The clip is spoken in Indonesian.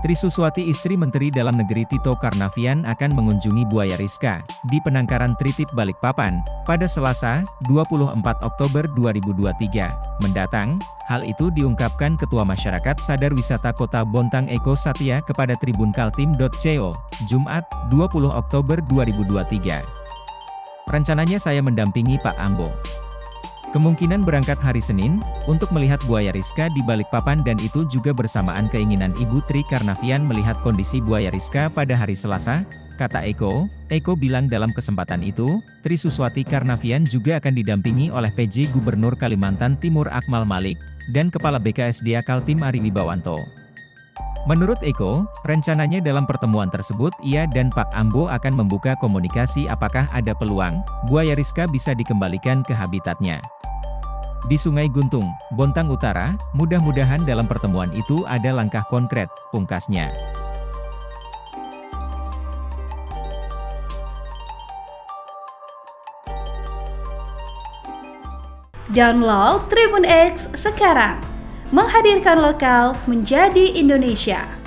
Trissuswati istri Menteri Dalam Negeri Tito Karnavian akan mengunjungi Buaya Rizka di Penangkaran Tritip Balikpapan pada Selasa, 24 Oktober 2023 mendatang. Hal itu diungkapkan Ketua Masyarakat Sadar Wisata Kota Bontang Eko Satya kepada tribunkaltim.co, Jumat, 20 Oktober 2023. Rencananya saya mendampingi Pak Ambo. Kemungkinan berangkat hari Senin, untuk melihat Buaya Rizka di Balikpapan dan itu juga bersamaan keinginan Ibu Tri Karnavian melihat kondisi Buaya Rizka pada hari Selasa, kata Eko. Eko bilang dalam kesempatan itu, Trissuswati Karnavian juga akan didampingi oleh PJ Gubernur Kalimantan Timur Akmal Malik, dan Kepala BKSDA Kaltim Ari Wibawanto. Menurut Eko, rencananya dalam pertemuan tersebut ia dan Pak Ambo akan membuka komunikasi apakah ada peluang, Buaya Rizka bisa dikembalikan ke habitatnya di Sungai Guntung, Bontang Utara. Mudah-mudahan dalam pertemuan itu ada langkah konkret, pungkasnya. Download Tribun X sekarang, menghadirkan lokal menjadi Indonesia.